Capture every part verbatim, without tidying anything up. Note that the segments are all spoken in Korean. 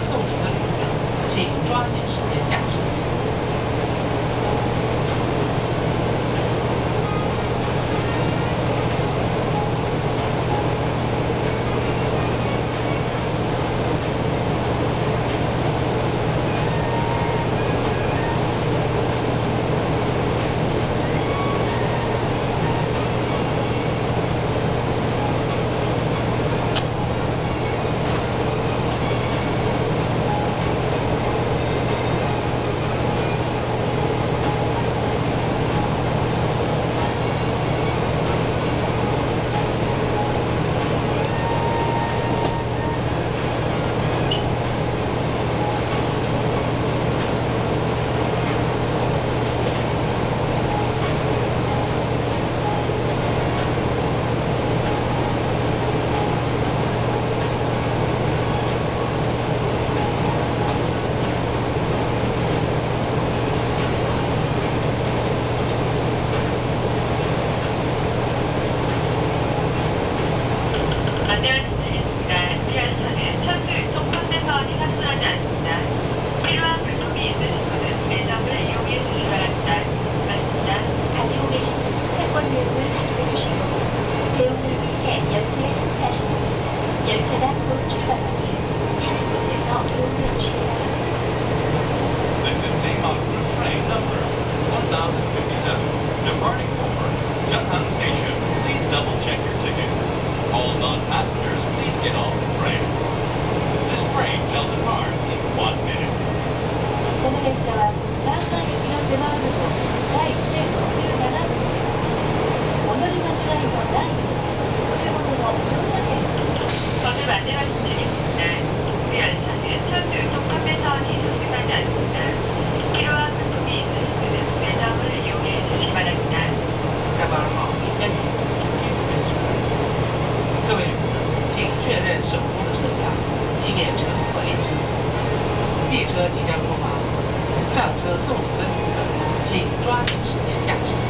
送行的旅客，请抓紧时间下车。 열차가 곧 출발하니 다른 곳에서 이용해 주시기 바랍니다. This is Saemaul Group train number one thousand fifty-seven, departing for Junghun Station. Please double check your ticket. All non-passengers, please get off the train. This train shall depart in one minute. この列車は南海行きの手前部第せんごじゅうなな号お乗り間違いのないようお手元の乗車券 전을 안내 말씀드리겠습니다. 우리 열차는 철도 유통 판매사원이 소집하지 않습니다. 필요한 물품이 있으신 분은 매점을 이용해 주시기 바랍니다. 下班号一千零七十列车，各位旅客，请确认手中的车票，以免乘错列车。列车即将出发，上车送行的旅客，请抓紧时间下车。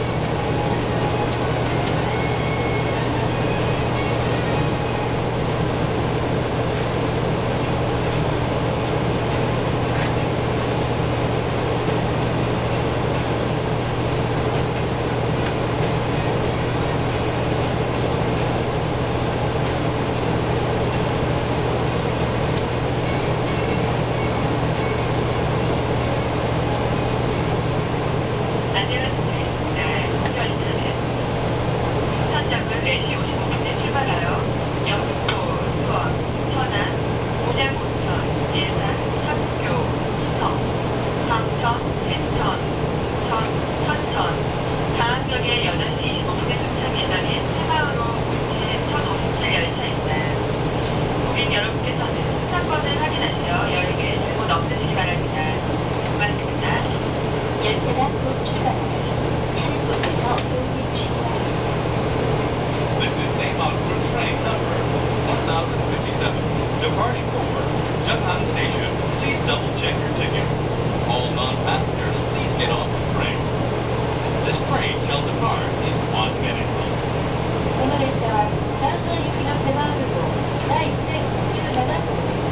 네 시 오십오 분에 출발하여 영등포, 수원, 천안, 고장 온천, 예산, 삼교, 수성, 광천, 대천, 전, 천천, 다항역에 여덟 시 이십오 분에 도착 예정인 사마을호 제 천오십칠 열차입니다. 고객 여러분께서는 승차권을 확인하시어 여행을 잘못 없으시기 바랍니다. 고맙습니다. 열차가 곧 출발하니 다른 곳에서 이용해 주시기 바랍니다. This is Saemaul Group train number one thousand fifty-seven, departing for Junghun Station. Please double check your ticket. All non-passengers, please get off the train. This train shall depart in one minute. この列車は上海行きの手前部第せんごじゅうなな号